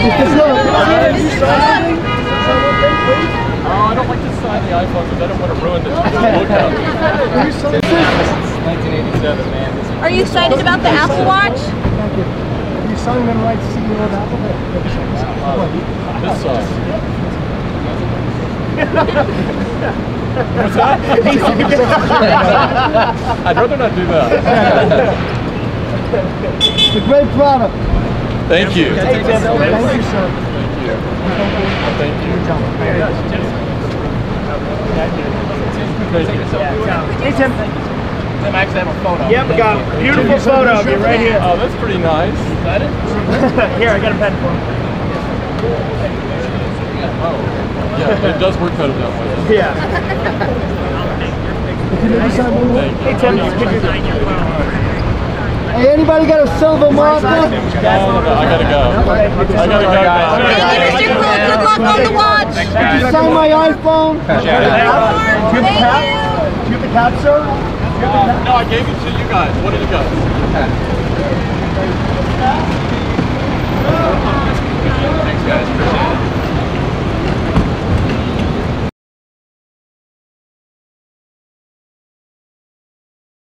I don't like to sign the iPhone because I don't want to ruin this look out. 1987, man. Are you excited about the Apple Watch? Thank you. Are you signing them right CEO of Apple? This sucks. What's that? I'd rather not do that. It's a great product. Thank you. Thank you, sir. Thank you. Thank you. Hey, Tim. Tim, I actually have a photo. Yep, we got a beautiful photo of you right here. Oh, that's pretty nice. Is that it? Here, I got a pen for him. Oh, yeah, it does work better that way. Yeah. Hey, Tim, you can do that. Hey, anybody got a silver marker? No, I gotta go. I gotta go now. Thank you, Mr. Cool. Good luck on the watch. Did you sign my iPhone? Do you have the cap? Do you have the cap, sir? No, I gave it to you guys. What did you guys?